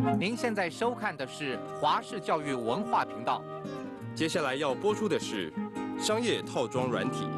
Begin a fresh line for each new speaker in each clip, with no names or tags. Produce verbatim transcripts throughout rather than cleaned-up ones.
您现在收看的是华视教育文化频道。
接下来要播出的是商业套装软体。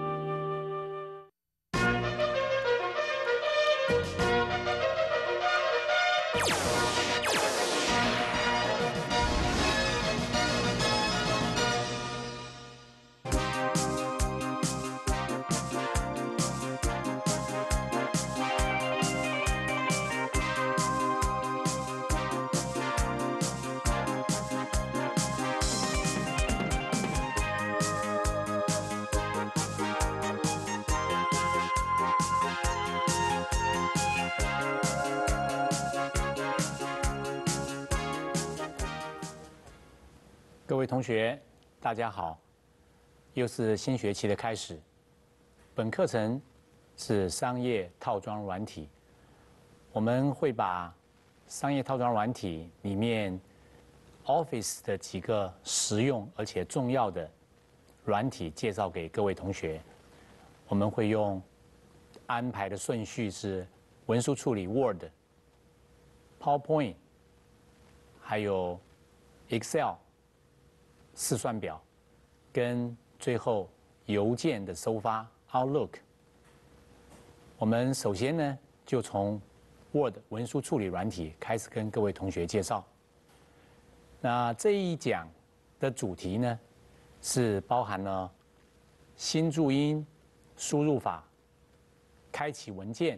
各位同学，大家好！又是新学期的开始。本课程是商业套装软体，我们会把商业套装软体里面 Office 的几个实用而且重要的软体介绍给各位同学。我们会用安排的顺序是文书处理 Word、PowerPoint， 还有 Excel。试算表，跟最后邮件的收发 Outlook。我们首先呢，就从 Word 文书处理软体开始跟各位同学介绍。那这一讲的主题呢，是包含了新注音、输入法、开启文件、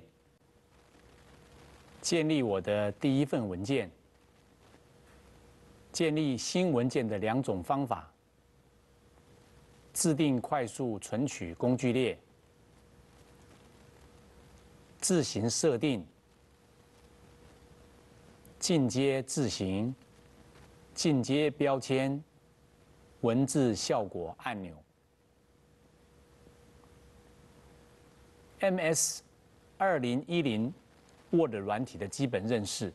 建立我的第一份文件。建立新文件的两种方法：制定快速存取工具列、字型设定、进阶字型、进阶标签、文字效果按钮。M S 二零一零 Word 软体的基本认识。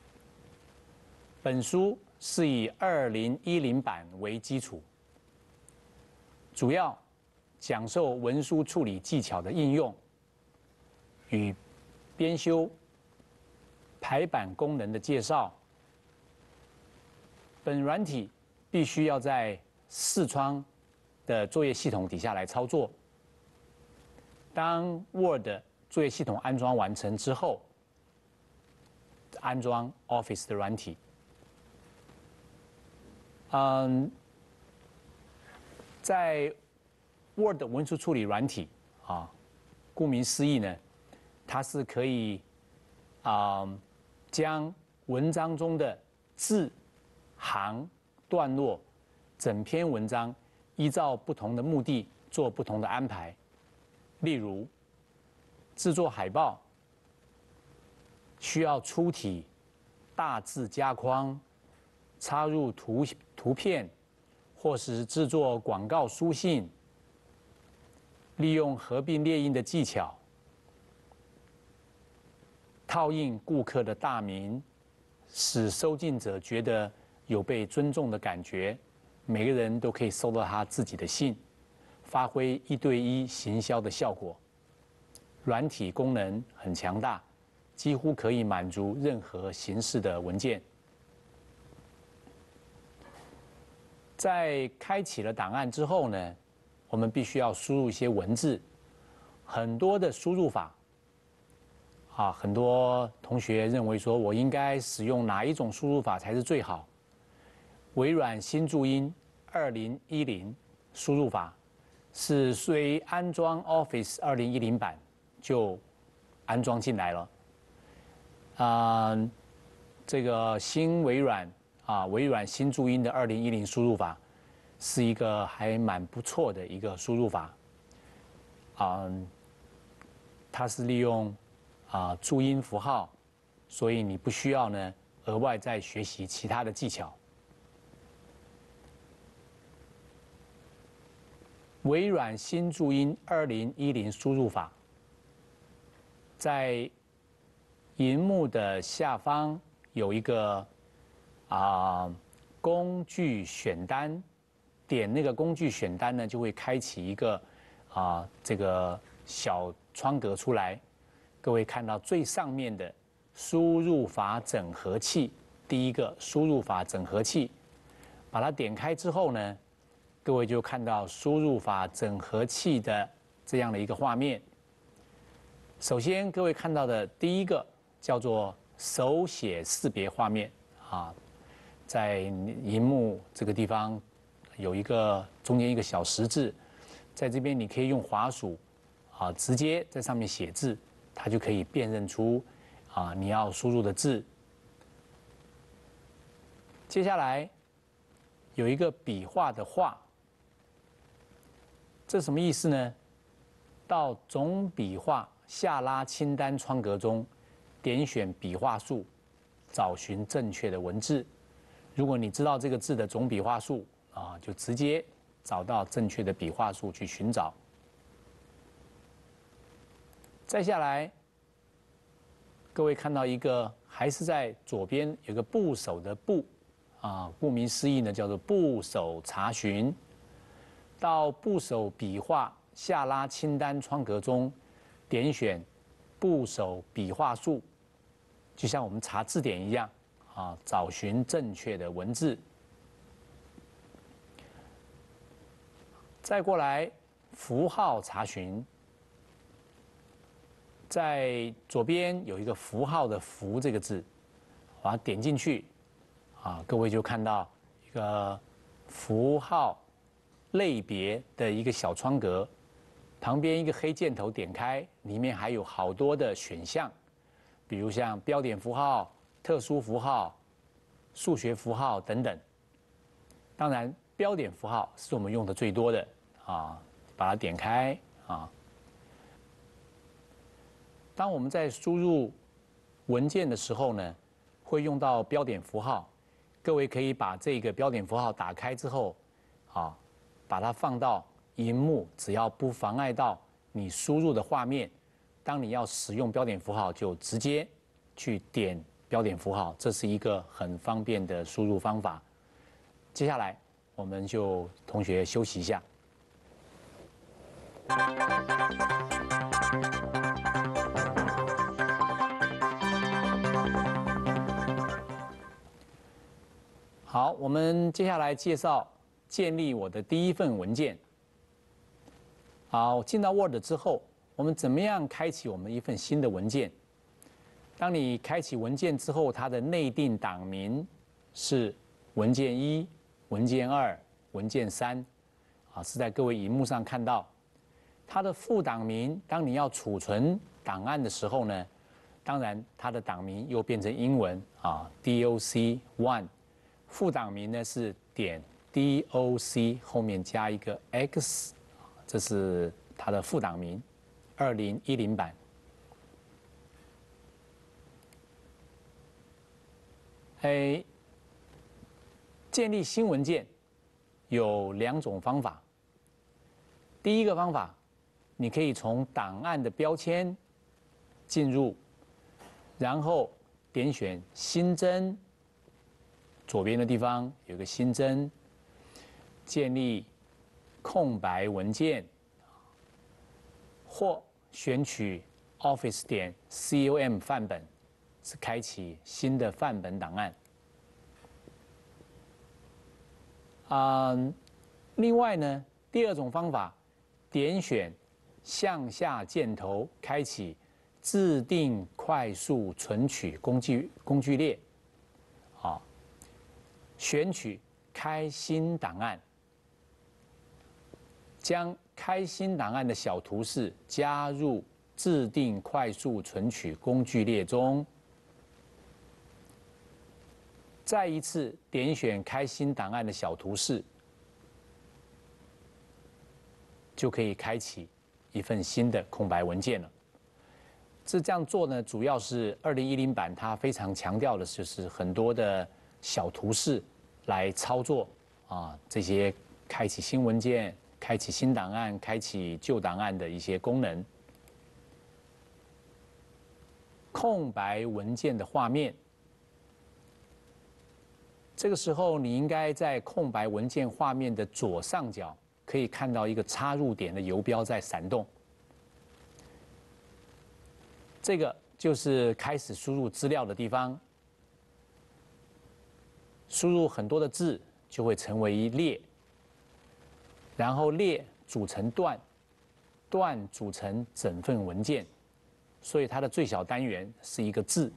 本书是以二零一零版为基础，主要讲授文书处理技巧的应用与编修、排版功能的介绍。本软体必须要在视窗的作业系统底下来操作。当 Word 作业系统安装完成之后，安装 Office 的软体。嗯，在 Word 文书处理软体啊，顾名思义呢，它是可以啊、嗯、将文章中的字、行、段落、整篇文章依照不同的目的做不同的安排。例如，制作海报需要粗体、大字加框。插入图图片，或是制作广告书信，利用合并列印的技巧，套印顾客的大名，使收信者觉得有被尊重的感觉，每个人都可以收到他自己的信，发挥一对一行销的效果。软体功能很强大，几乎可以满足任何形式的文件。在开启了档案之后呢，我们必须要输入一些文字，很多的输入法，啊，很多同学认为说我应该使用哪一种输入法才是最好？微软新注音二零一零输入法是虽安装 Office 二零一零版就安装进来了，啊、呃，这个新微软。啊，微软新注音的二零一零输入法是一个还蛮不错的一个输入法。嗯，它是利用啊注音符号，所以你不需要呢额外再学习其他的技巧。微软新注音二零一零输入法，在荧幕的下方有一个。啊、呃，工具选单，点那个工具选单呢，就会开启一个啊、呃、这个小窗格出来。各位看到最上面的输入法整合器第一个输入法整合器，把它点开之后呢，各位就看到输入法整合器的这样的一个画面。首先，各位看到的第一个叫做手写识别画面啊，在荧幕这个地方有一个中间一个小十字，在这边你可以用滑鼠啊直接在上面写字，它就可以辨认出啊你要输入的字。接下来有一个笔画的画，这什么意思呢？到总笔画下拉清单窗格中，点选笔画数，找寻正确的文字。如果你知道这个字的总笔画数啊，就直接找到正确的笔画数去寻找。再下来，各位看到一个还是在左边有个部首的部啊，顾名思义呢，叫做部首查询。到部首笔画下拉清单窗格中，点选部首笔画数，就像我们查字典一样啊，找寻正确的文字。再过来符号查询，在左边有一个符号的“符”这个字，把它点进去，啊，各位就看到一个符号类别的一个小窗格，旁边一个黑箭头点开，里面还有好多的选项，比如像标点符号、特殊符号、数学符号等等。当然，标点符号是我们用的最多的啊，把它点开啊。当我们在输入文件的时候呢，会用到标点符号，各位可以把这个标点符号打开之后，啊，把它放到荧幕，只要不妨碍到你输入的画面，当你要使用标点符号，就直接去点标点符号，这是一个很方便的输入方法。接下来，我们就同学休息一下。好，我们接下来介绍建立我的第一份文件。好，进到 Word 之后，我们怎么样开启我们一份新的文件？当你开启文件之后，它的内定档名是文件一、文件二、文件三，啊，是在各位荧幕上看到。它的副档名，当你要储存档案的时候呢，当然它的档名又变成英文啊 ，doc 一。副档名呢是点 doc 后面加一个 x， 这是它的副档名，二零一零版。哎，建立新文件有两种方法。第一个方法，你可以从档案的标签进入，然后点选新增。左边的地方有个新增，建立空白文件，或选取 Office 点 com 范本，是开启新的范本档案。啊、嗯，另外呢，第二种方法，点选向下箭头，开启自定快速存取工具工具列，啊。选取开新档案，将开新档案的小图示加入自定快速存取工具列中。再一次点选开新档案的小图示，就可以开启一份新的空白文件了。这这样做呢，主要是二零一零版它非常强调的就是很多的小图示来操作啊，这些开启新文件、开启新档案、开启旧档案的一些功能。空白文件的画面，这个时候你应该在空白文件画面的左上角可以看到一个插入点的游标在闪动，这个就是开始输入资料的地方。 输入很多的字就会成为一列，然后列组成段，段组成整份文件，所以它的最小单元是一个字。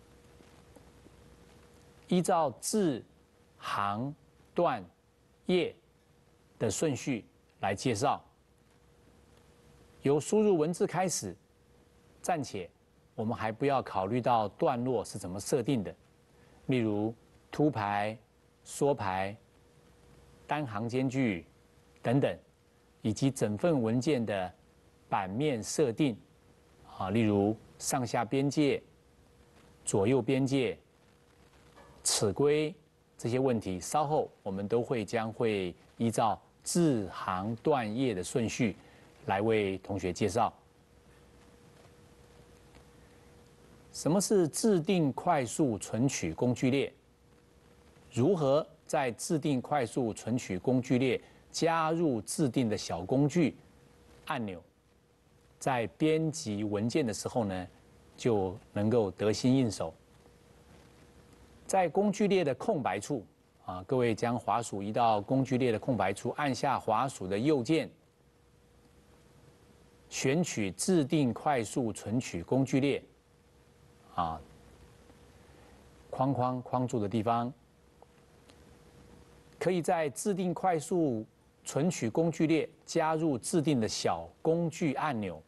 依照字、行、段、页的顺序来介绍，由输入文字开始，暂且我们还不要考虑到段落是怎么设定的，例如凸排、缩排、单行间距等等，以及整份文件的版面设定啊，例如上下边界、左右边界、尺规这些问题，稍后我们都会将会依照字、行、段、页的顺序来为同学介绍。什么是制定快速存取工具列？如何在制定快速存取工具列加入制定的小工具按钮，在编辑文件的时候呢，就能够得心应手。在工具列的空白处啊，各位将滑鼠移到工具列的空白处，按下滑鼠的右键，选取制定快速存取工具列，啊，框框框住的地方，可以在制定快速存取工具列加入制定的小工具按钮。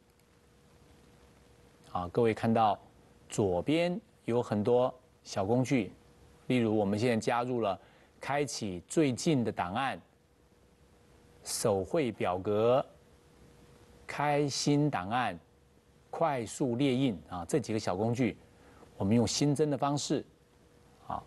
啊，各位看到左边有很多小工具。例如，我们现在加入了开启最近的档案、手绘表格、开新档案、快速列印啊这几个小工具，我们用新增的方式啊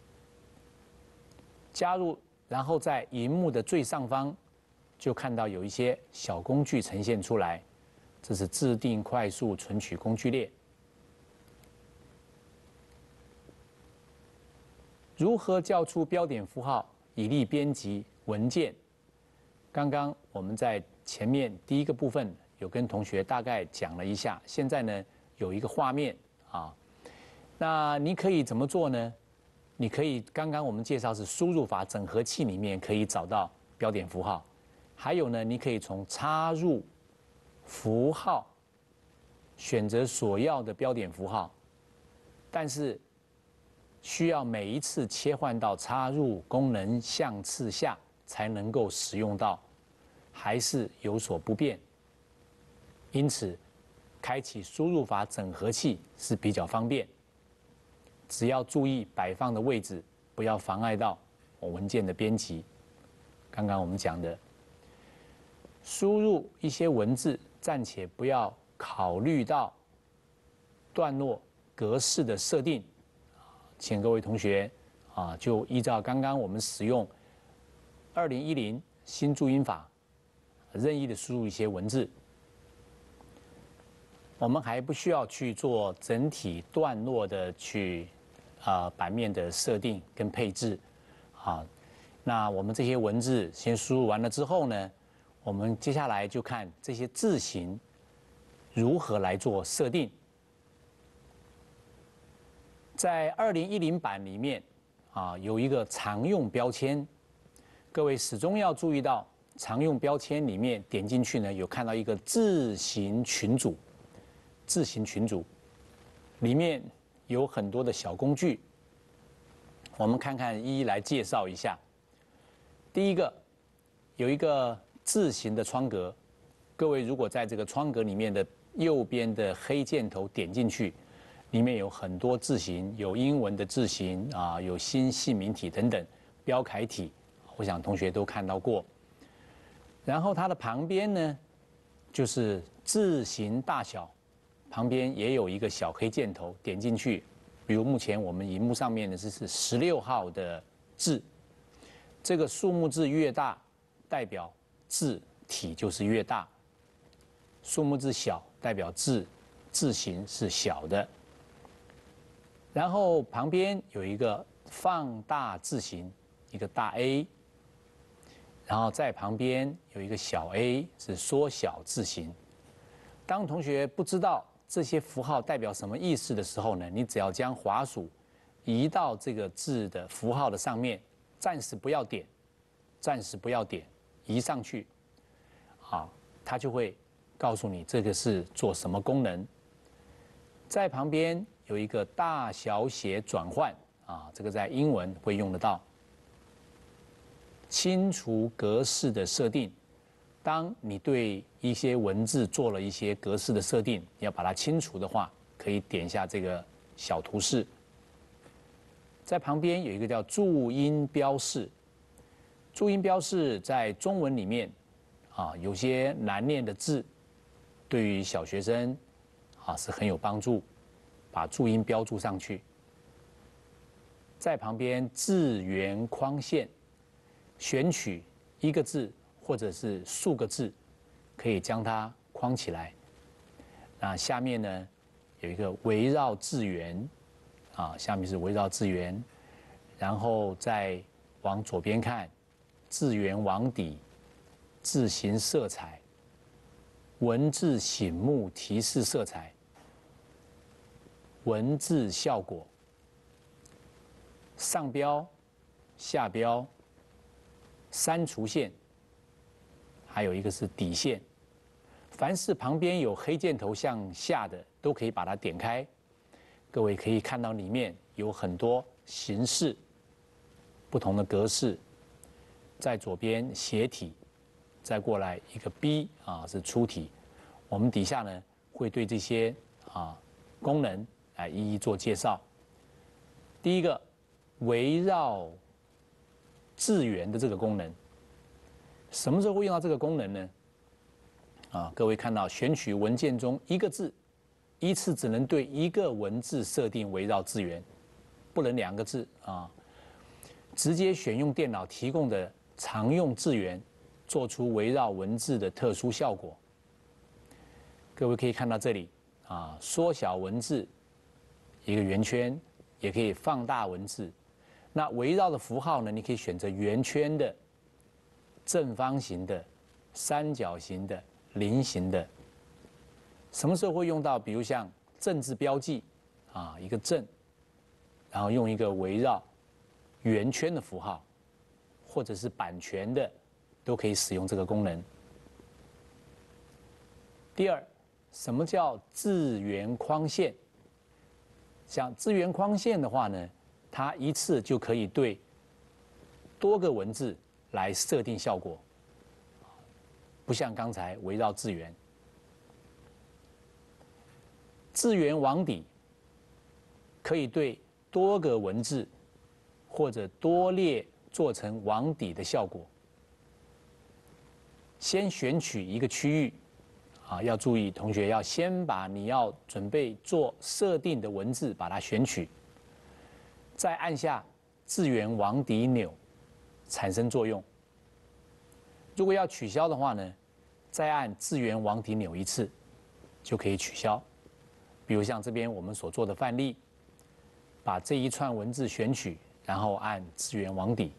加入，然后在荧幕的最上方就看到有一些小工具呈现出来，这是制定快速存取工具列。如何叫出标点符号以利编辑文件？刚刚我们在前面第一个部分有跟同学大概讲了一下，现在呢有一个画面啊，那你可以怎么做呢？你可以刚刚我们介绍是输入法整合器里面可以找到标点符号，还有呢，你可以从插入符号选择所要的标点符号，但是需要每一次切换到插入功能项次下才能够使用到，还是有所不便。因此，开启输入法整合器是比较方便。只要注意摆放的位置，不要妨碍到文件的编辑。刚刚我们讲的，输入一些文字，暂且不要考虑到段落格式的设定。请各位同学啊，就依照刚刚我们使用二零一零新注音法，任意的输入一些文字。我们还不需要去做整体段落的去啊、呃、版面的设定跟配置啊。那我们这些文字先输入完了之后呢，我们接下来就看这些字形如何来做设定。在二零一零版里面啊，有一个常用标签，各位始终要注意到，常用标签里面点进去呢，有看到一个字形群组，字形群组里面有很多的小工具，我们看看一一来介绍一下。第一个有一个字形的窗格，各位如果在这个窗格里面的右边的黑箭头点进去，里面有很多字形，有英文的字形啊，有新细明体等等标楷体，我想同学都看到过。然后它的旁边呢，就是字形大小，旁边也有一个小黑箭头，点进去，比如目前我们荧幕上面的这是十六号的字，这个数目字越大，代表字体就是越大；数目字小，代表字字形是小的。然后旁边有一个放大字形，一个大 A， 然后在旁边有一个小 a 是缩小字形。当同学不知道这些符号代表什么意思的时候呢，你只要将滑鼠移到这个字的符号的上面，暂时不要点，暂时不要点，移上去，啊，它就会告诉你这个是做什么功能。在旁边有一个大小写转换啊，这个在英文会用得到。清除格式的设定，当你对一些文字做了一些格式的设定，你要把它清除的话，可以点一下这个小图示。在旁边有一个叫注音标示，注音标示在中文里面啊，有些难念的字，对于小学生啊是很有帮助，把注音标注上去。在旁边字元框线，选取一个字或者是数个字，可以将它框起来。那下面呢有一个围绕字元，啊，下面是围绕字元，然后再往左边看，字元网底、字形色彩、文字醒目提示色彩、文字效果、上标、下标、删除线，还有一个是底线。凡是旁边有黑箭头向下的，都可以把它点开。各位可以看到里面有很多形式，不同的格式。在左边斜体，再过来一个 B 啊是粗体。我们底下呢会对这些啊功能来一一做介绍。第一个，围绕字元的这个功能，什么时候会用到这个功能呢？啊，各位看到选取文件中一个字，依次只能对一个文字设定围绕字元，不能两个字啊。直接选用电脑提供的常用字元，做出围绕文字的特殊效果。各位可以看到这里啊，缩小文字一个圆圈，也可以放大文字。那围绕的符号呢，你可以选择圆圈的、正方形的、三角形的、菱形的。什么时候会用到？比如像正字标记啊，一个正，然后用一个围绕圆圈的符号，或者是版权的，都可以使用这个功能。第二，什么叫字元框线？像字元框线的话呢，它一次就可以对多个文字来设定效果，不像刚才围绕字元。字元网底可以对多个文字或者多列做成网底的效果。先选取一个区域，啊，要注意，同学要先把你要准备做设定的文字把它选取，再按下字元网底钮产生作用。如果要取消的话呢，再按字元网底钮一次就可以取消。比如像这边我们所做的范例，把这一串文字选取，然后按字元网底。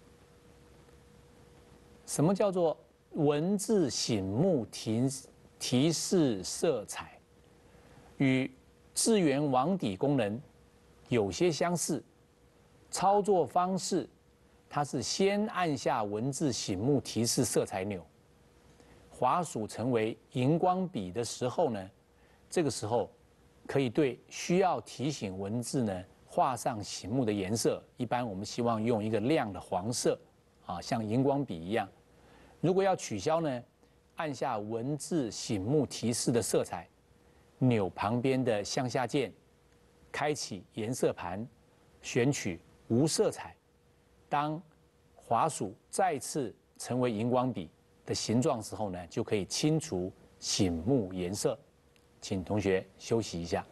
什么叫做文字醒目提提示色彩？与字元网底功能有些相似，操作方式它是先按下文字醒目提示色彩钮，滑鼠成为荧光笔的时候呢，这个时候可以对需要提醒文字呢画上醒目的颜色。一般我们希望用一个亮的黄色，啊，像荧光笔一样。如果要取消呢，按下文字醒目提示的色彩钮旁边的向下键，开启颜色盘，选取无色彩。当滑鼠再次成为荧光笔的形状时候呢，就可以清除醒目颜色。请同学休息一下。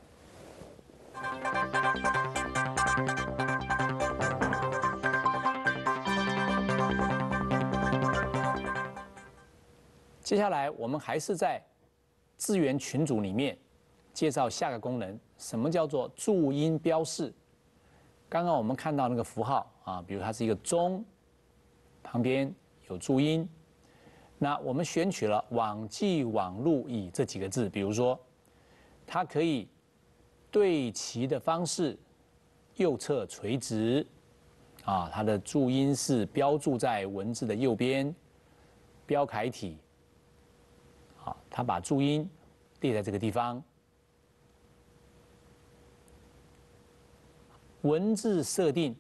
接下来我们还是在字元群组里面介绍下个功能，什么叫做注音标示？刚刚我们看到那个符号啊，比如它是一个中，旁边有注音，那我们选取了网际网路以这几个字，比如说它可以对齐的方式右侧垂直，啊，它的注音是标注在文字的右边，标楷体，啊，它把注音列在这个地方。文字设定，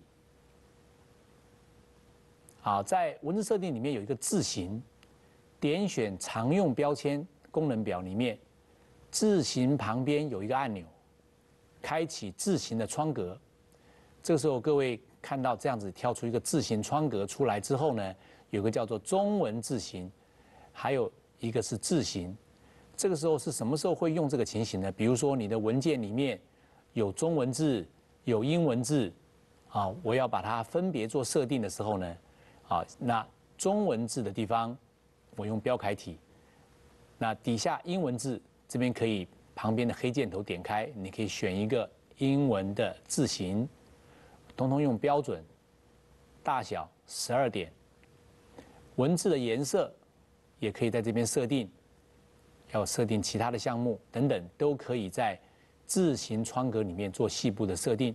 好，在文字设定里面有一个字形，点选常用标签功能表里面，字形旁边有一个按钮，开启字形的窗格。这个时候各位看到这样子跳出一个字形窗格出来之后呢，有个叫做中文字形，还有一个是字形。这个时候是什么时候会用这个情形呢？比如说你的文件里面有中文字，有英文字，啊，我要把它分别做设定的时候呢，啊，那中文字的地方我用标楷体，那底下英文字这边可以旁边的黑箭头点开，你可以选一个英文的字形，统统用标准，大小十二点，文字的颜色也可以在这边设定，要设定其他的项目等等，都可以在字形窗格里面做细部的设定。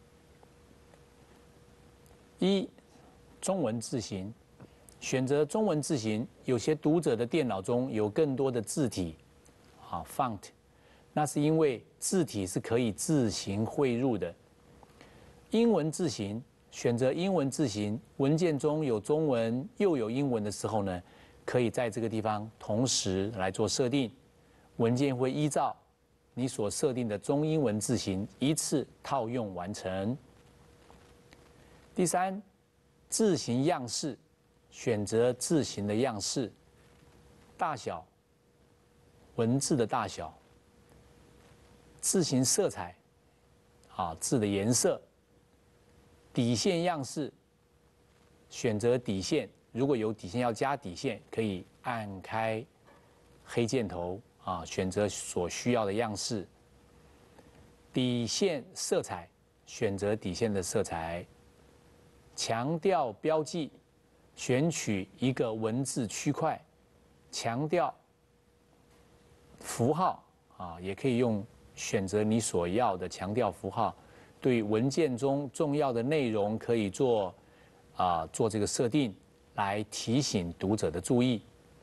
一，中文字形，选择中文字形，有些读者的电脑中有更多的字体，啊 ，font， 那是因为字体是可以自行汇入的。英文字形，选择英文字形，文件中有中文又有英文的时候呢，可以在这个地方同时来做设定，文件会依照你所设定的中英文字形一次套用完成。第三，字形样式，选择字形的样式，大小，文字的大小，字形色彩，啊，字的颜色，底线样式，选择底线，如果有底线要加底线，可以按开黑箭头啊，选择所需要的样式。底线色彩，选择底线的色彩。强调标记，选取一个文字区块，强调符号啊，也可以用选择你所要的强调符号。对文件中重要的内容可以做啊做这个设定，来提醒读者的注意。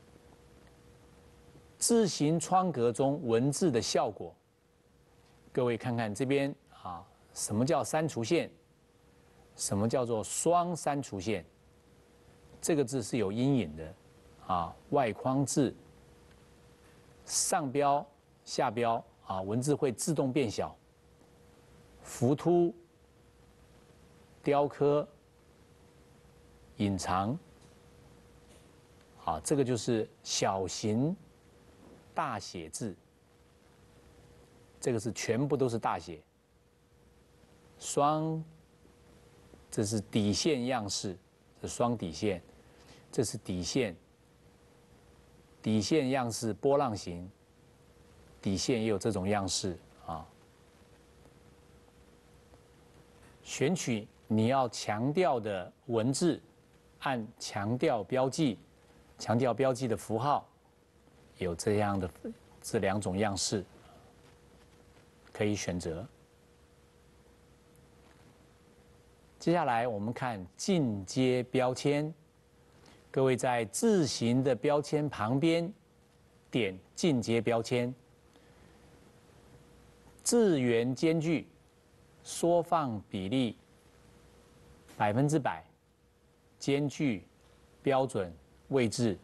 字形窗格中文字的效果，各位看看这边啊，什么叫删除线？什么叫做双删除线？这个字是有阴影的，啊，外框字上标下标啊，文字会自动变小。浮凸、雕刻、隐藏，啊，这个就是小型大写字，这个是全部都是大写。双，这是底线样式，这双底线，这是底线，底线样式波浪形，底线也有这种样式啊。选取你要强调的文字，按强调标记，强调标记的符号，有这样的这两种样式可以选择。接下来我们看进阶标签，各位在字形的标签旁边点进阶标签，字元间距、缩放比例百分之百，间距、标准、位置。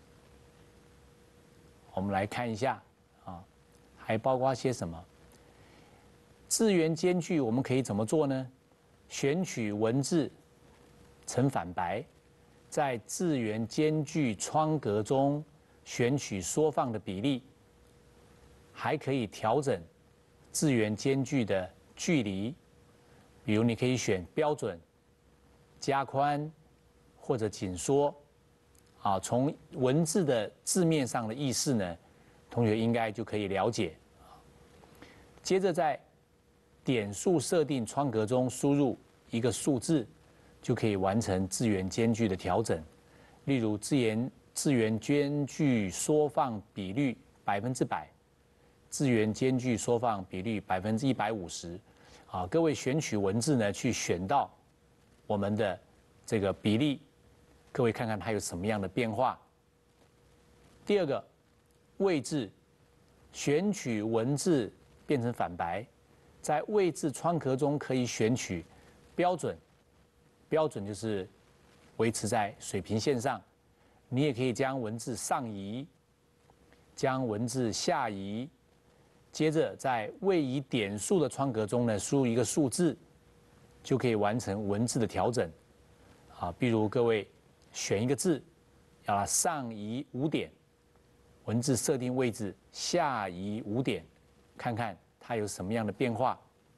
我们来看一下啊，还包括些什么？字元间距我们可以怎么做呢？选取文字呈反白，在字元间距窗格中选取缩放的比例，还可以调整字元间距的距离，比如你可以选标准、加宽或者紧缩。啊，从文字的字面上的意思呢，同学应该就可以了解。接着在点数设定窗格中输入一个数字，就可以完成字元间距的调整。例如字元字元间距缩放比率百分之百，字元间距缩放比率百分之一百五十， 啊，各位选取文字呢，去选到我们的这个比例，各位看看它有什么样的变化。第二个位置，选取文字变成反白，在位置窗格中可以选取标准，标准就是维持在水平线上。你也可以将文字上移，将文字下移，接着在位移点数的窗格中呢，输入一个数字，就可以完成文字的调整。啊，比如各位选一个字，要它上移五点，文字设定位置下移五点，看看它有什么样的变化。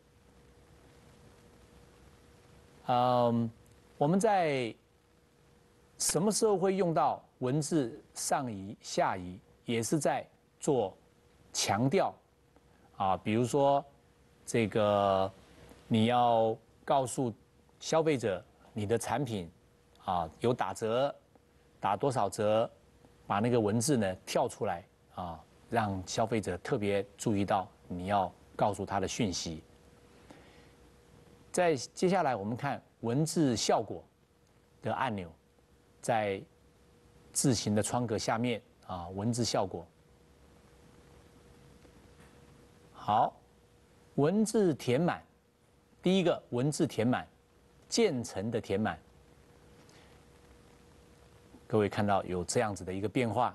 嗯，我们在什么时候会用到文字上移、下移？也是在做强调啊，比如说这个你要告诉消费者你的产品啊有打折，打多少折，把那个文字呢跳出来啊，让消费者特别注意到你要告诉他的讯息。在接下来我们看文字效果的按钮，在字形的窗格下面啊，文字效果。好，文字填满，第一个文字填满，渐层的填满，各位看到有这样子的一个变化。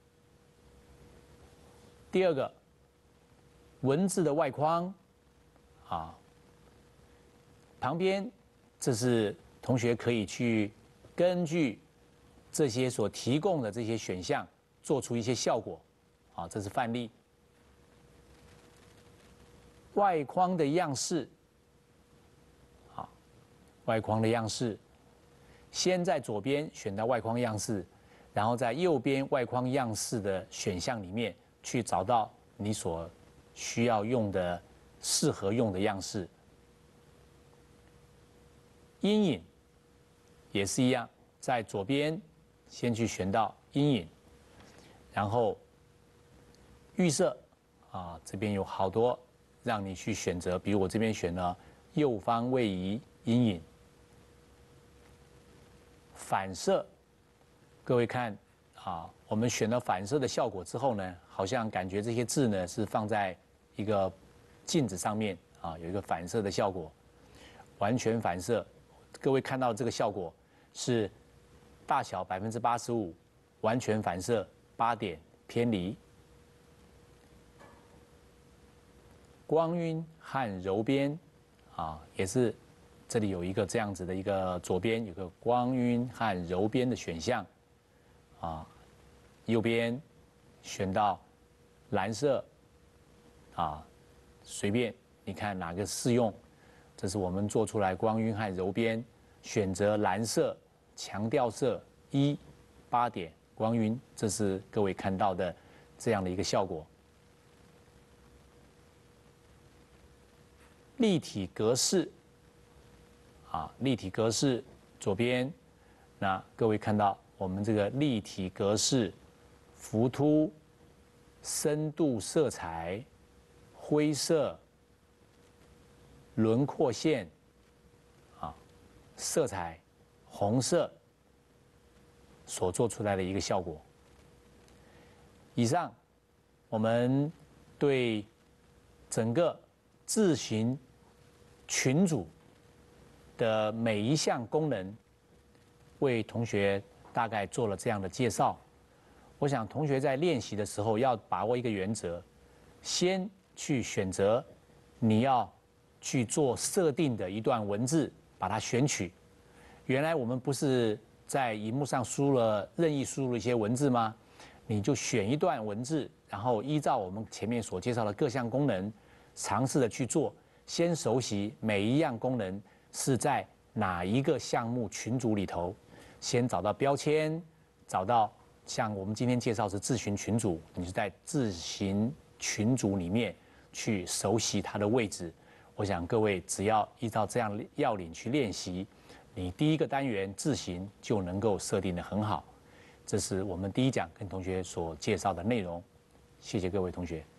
第二个，文字的外框，啊，旁边，这是同学可以去根据这些所提供的这些选项做出一些效果，啊，这是范例。外框的样式，啊，外框的样式，先在左边选到外框样式，然后在右边外框样式的选项里面去找到你所需要用的、适合用的样式。阴影也是一样，在左边先去选到阴影，然后预设啊，这边有好多让你去选择，比如我这边选了右方位移阴影，反射，各位看啊，我们选了反射的效果之后呢，好像感觉这些字呢是放在一个镜子上面啊，有一个反射的效果，完全反射。各位看到这个效果是大小百分之八十五，完全反射八点偏离。光晕和柔边啊，也是这里有一个这样子的一个左边有个光晕和柔边的选项啊，右边选到蓝色啊，随便你看哪个适用。这是我们做出来光晕和柔边，选择蓝色强调色一八点光晕，这是各位看到的这样的一个效果。立体格式啊，立体格式左边，那各位看到我们这个立体格式，浮凸、深度色彩、灰色。轮廓线，啊，色彩，红色所做出来的一个效果。以上，我们对整个字形群组的每一项功能，为同学大概做了这样的介绍。我想同学在练习的时候要把握一个原则，先去选择你要去做设定的一段文字，把它选取。原来我们不是在荧幕上输入了任意输入一些文字吗？你就选一段文字，然后依照我们前面所介绍的各项功能，尝试的去做。先熟悉每一样功能是在哪一个项目群组里头，先找到标签，找到像我们今天介绍是字形群组，你是在字形群组里面去熟悉它的位置。我想各位只要依照这样要领去练习，你第一个单元字形就能够设定得很好。这是我们第一讲跟同学所介绍的内容。谢谢各位同学。